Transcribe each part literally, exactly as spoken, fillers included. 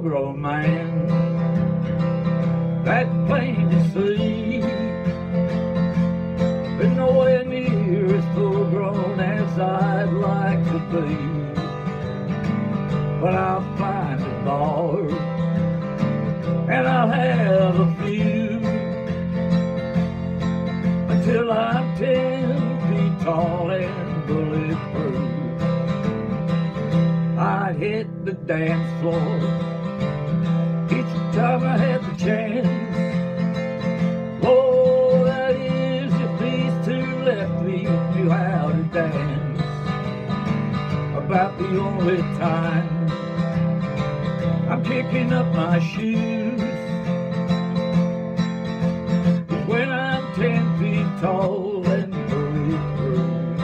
full-grown man. That's plain to see, but nowhere near as full-grown as I'd like to be. But I'll find a bar, and I'll have a few, until I'm ten feet tall and bulletproof. I'd hit the dance floor each time I had the chance. Oh, that is if these two left me knew how to dance. About the only time I'm kicking up my shoes is when I'm ten feet tall and bulletproof.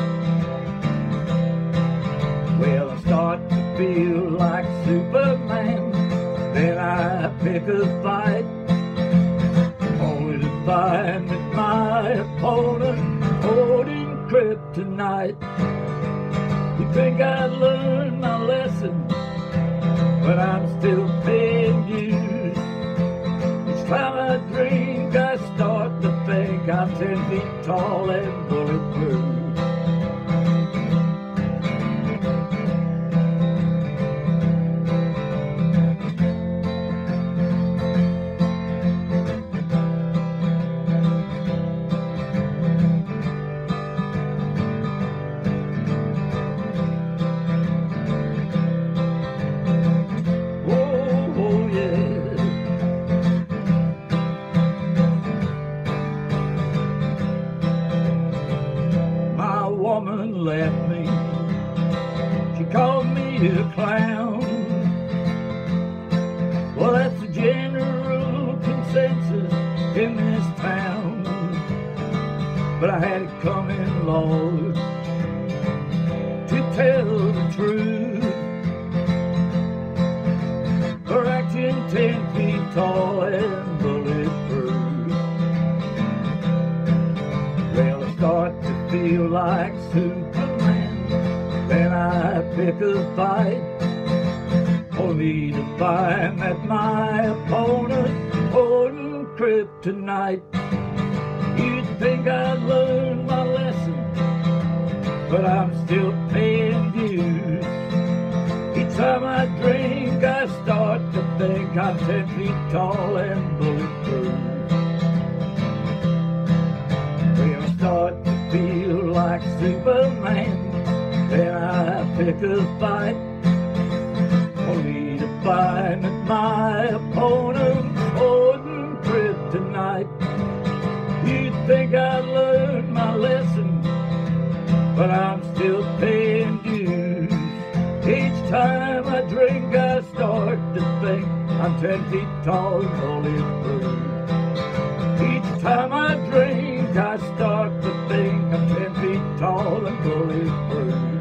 Well, I start to feel like Superman, then I pick a fight, only to find that my opponent holding kryptonite. You think I'd learn my lesson, but I'm still paying dues. Each time I drink, I start to think I'm ten feet tall and bulletproof. Woman left me, she called me a clown. Well, that's the general consensus in this town, but I had it coming, Lord, to tell the truth. For acting ten feet tall and bulletproof. Well, I start to feel like Superman, then I pick a fight, only to find that my opponent holding kryptonite. You'd think I'd learned my lesson, but I'm still paying dues. Each time I drink, I start to think I'm ten feet tall and bulletproof. Well, I start to feel like Superman, then I pick a fight, only to find that my opponent's holding kryptonite. You'd think I'd learned my lesson, but I'm still paying dues. Each time I drink, I start to think I'm ten feet tall and bulletproof. Each time I drink, I start to think I'm ten feet tall and bulletproof.